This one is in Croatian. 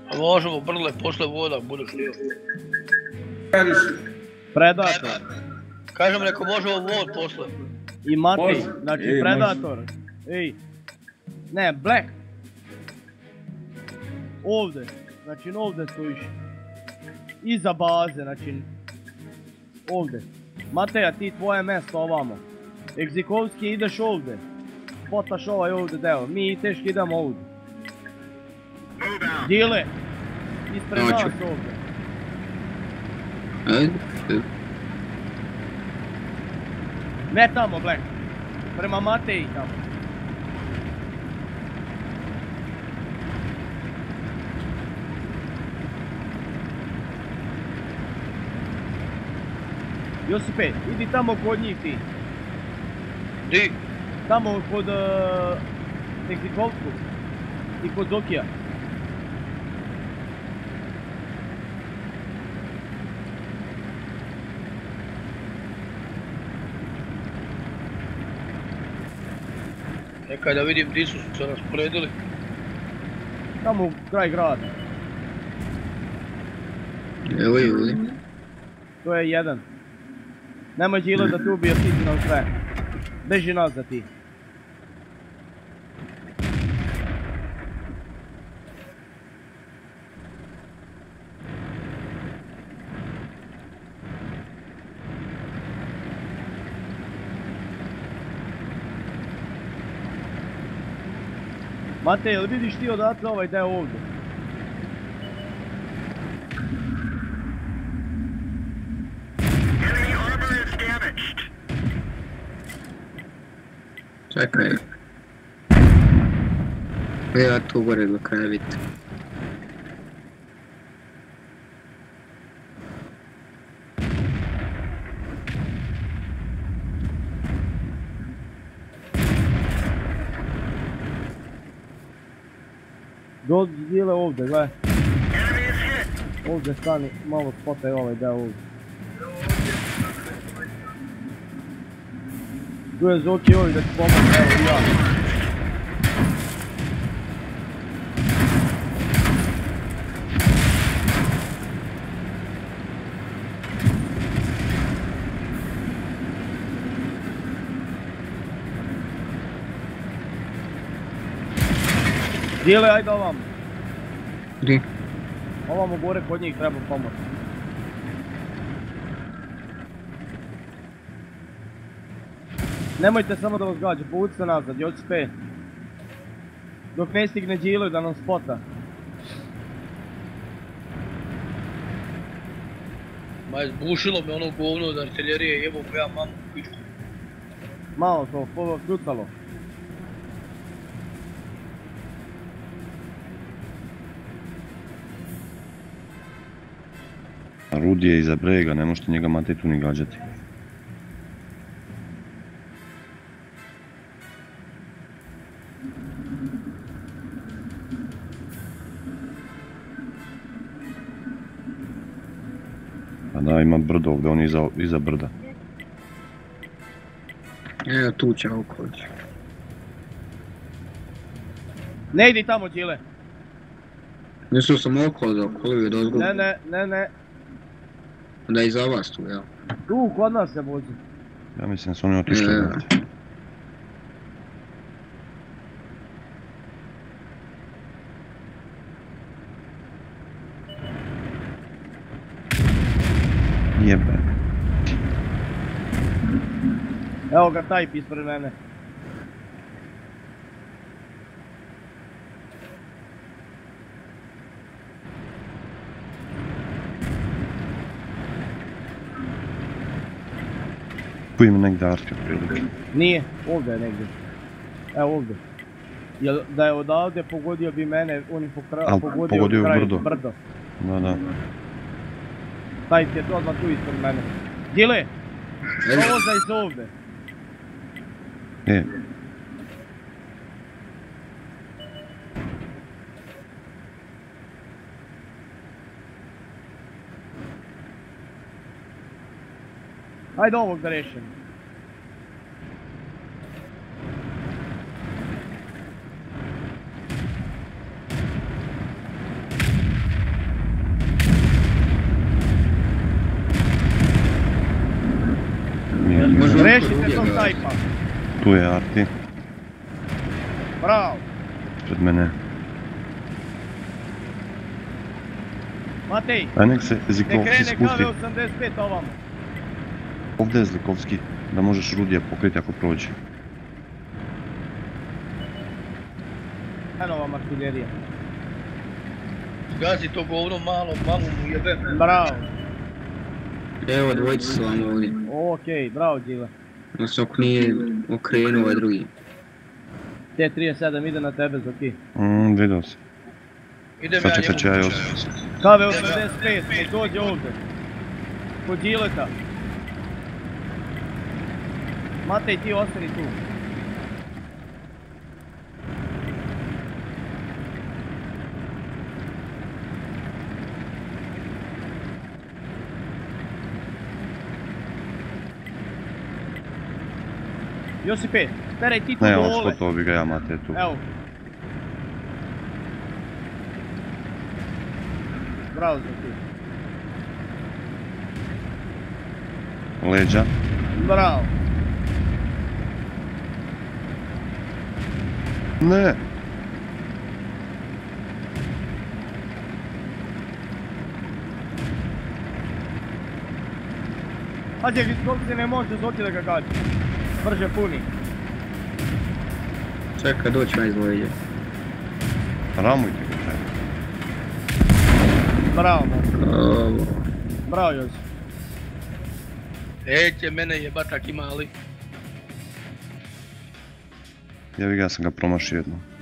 A možemo brle, posle voda, budeš htio. Predator. Kažem, reko možemo vod posle. I Matej, znači Predator. Ej. Ne, Black. Ovdje. Znači ovdje stojiš. Iza baze, znači. Ovdje. Mateja, ti tvoje mjesto ovamo. Egzikovski ideš ovdje. Potaš ovaj ovdje deo. Mi teški idemo ovdje. Dile. Ispred nas ovdje. Ne tamo, Black. Prema Mateji tamo. Josipe, idi tamo kod njih ti. Di? Tamo kod Egzikovskog. I kod Zokija. Nekaj da vidim di su se rasporedili. Tamo u kraj grada. Evo je ovdje. To je jedan. Nemoj Đilo da te ubije, ti ti nam sve. Beži nazad ti. Matej, jel vidiš ti odatle ovaj deo ovdje? Čekaj. Ja tu gore do kraja vidite. Dile ovdje, gledaj. Ovdje stani, malo spotaj ovaj deo ovdje. Tu je Zoki ovdje da ti pomoći, evo i ja. Dile, ajde ovamo. Gdje? Ovamo gore kod njih treba pomoć. Nemojte samo da vas gađa, povuci se nazad, još spej. Dok ne stigne Đilo da nam spota. Ma izbušilo me ono govno od artiljerije, jebo ga ja mamu u pičku. Malo to, kljucalo. Rudi je iza brega, ne možete njega Matej tu ni gađati. Pa da, ima brdo ovdje, on je iza brda. Evo tu će okolić. Ne idi tamo, Đile. Nisu sam okolo je dozgo. Ne. Da je iza vas tu, jel? Tu, kod nas se vozi. Ja mislim da su oni otišli ovdje. Jebe. Evo ga tajp ispred mene. Tu ima negdje arke prilike. Nije, ovdje je negdje. Evo ovdje. Jel da je odavde pogodio bi mene, on je pogodio kraj brdo. Da. Tajp je to odmah tu ispred mene. Đile! Prolaza iz ovdje. Ajde ovog da rešim. snajpa. Tu je Arti, Bravo. pred mene. Matej, Aj nek se ne Zikovski krene spusti. KV-85 ovamo. Ovdje je Zlikovski, da možeš Rudija pokriti ako prođe. Eno vam artiljerija. Gazi to govno malo, mamu mu jebe. Bravo. Evo, dvojice su vam ovdje. Okej, bravo Đile. Nas ok nije okrenuo ovaj drugi. T-37 ide na tebe, Zoki. Vidio se. Idem Sad ja čekaj, će ja njemu. još. KV-85, nek dođe ovdje. Kod Đileta. Matej, ti ostani tu. Josipe, teraj ti tu Ne, on dole. spotovo bi ga ja, Mate, tu. Evo. Bravo Zoki. Leđa. Bravo. Ne! Pazi, Viskovci ne može Zoki da ga gađa. Brže puni. Čekaj, doći na izvojenje. Ramujte ga taj. Bravo, momče. Ovo. Bravo, Josip. Neće mene jebatak imali. Ja sam ga promašio jednom.